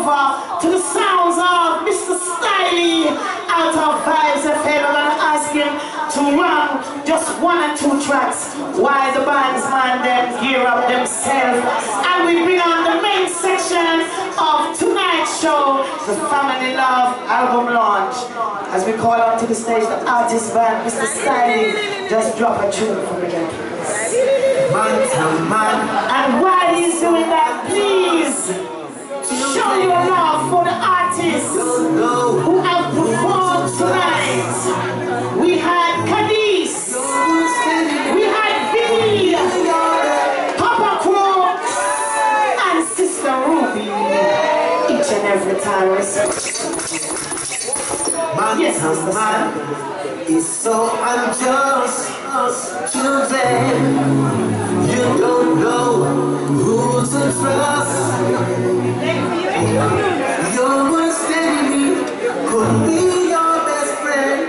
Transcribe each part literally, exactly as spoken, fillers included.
over to the sounds of Mister Stylee out of Vibes F M. I'm gonna ask him to run just one or two tracks while the bandsman then gear up themselves. And we bring on the main section of tonight's show, the Family Love album launch. As we call out to the stage the artist band, Mister Stylee. Just drop a tune for me again. Man to man. And while he's doing that, please show your love for the artists who have performed tonight. We had Cadiz, we had Vicky, Papa Crow, and Sister Ruby. Each and every time. Man yes, to man is so unjust today. You don't know who to trust. Your worst enemy could be your best friend,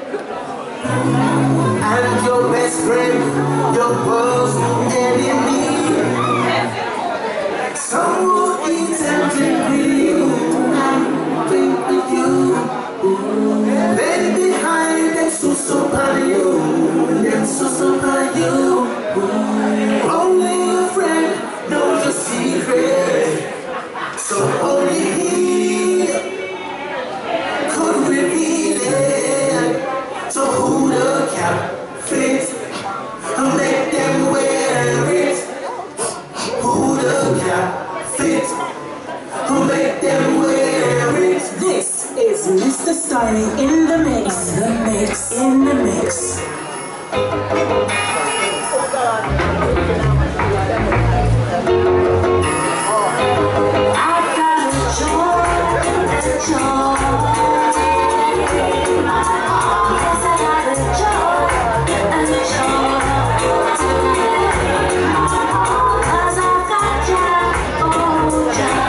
and your best friend your worst enemy. Some will eat and drink with you and drink with you. Then behind them so so by you, them so so by you. Only your friend knows your secret, so only he could reveal it. So who the cap fit and make them wear it? Who the cap fit and make them wear it? This is Mister Stylee in the mix, the mix, in the mix. I've got a joy, a joy in my heart. Yes, I got a joy, a joy in my heart. 'Cause I've got joy, oh joy,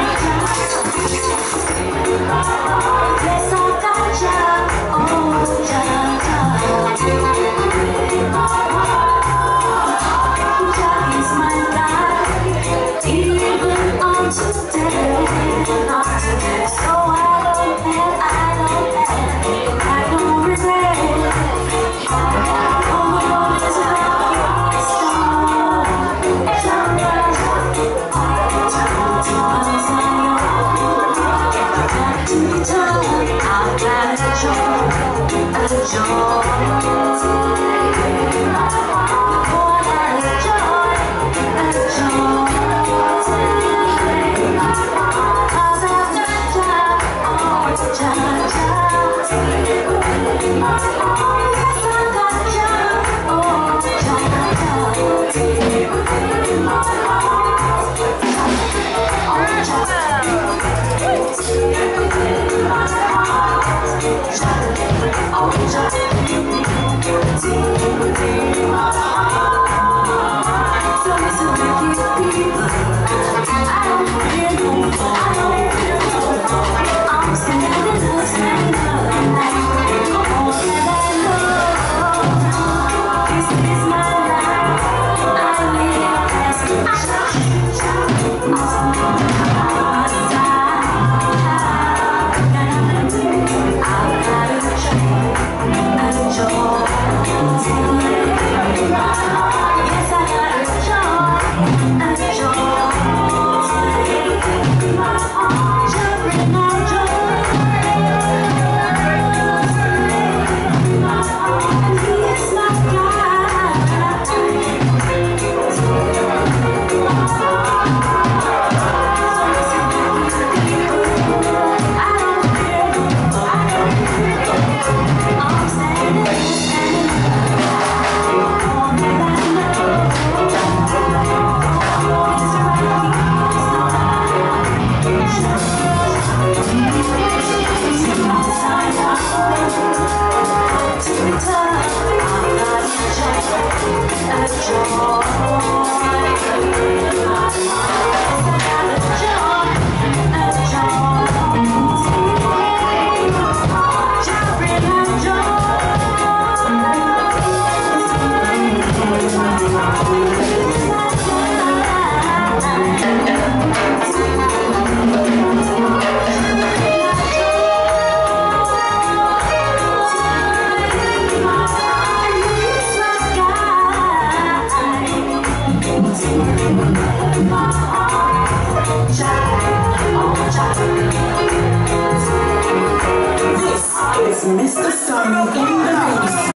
yes, I've got joy, oh joy, joy is my life, even on today, not today. So I don't have, I don't have, I don't regret. Oh, it's love, strong, strong, I've got a joy, a joy. Joy. in my heart. Child, oh child.